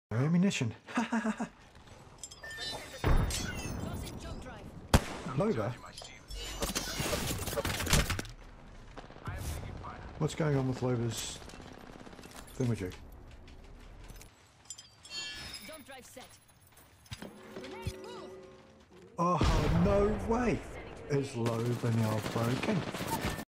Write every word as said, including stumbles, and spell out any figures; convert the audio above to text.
Ammunition. Loba? What's going on with Loba's thingamajig? Jump drive set. Oh, no way! Is Loba now broken?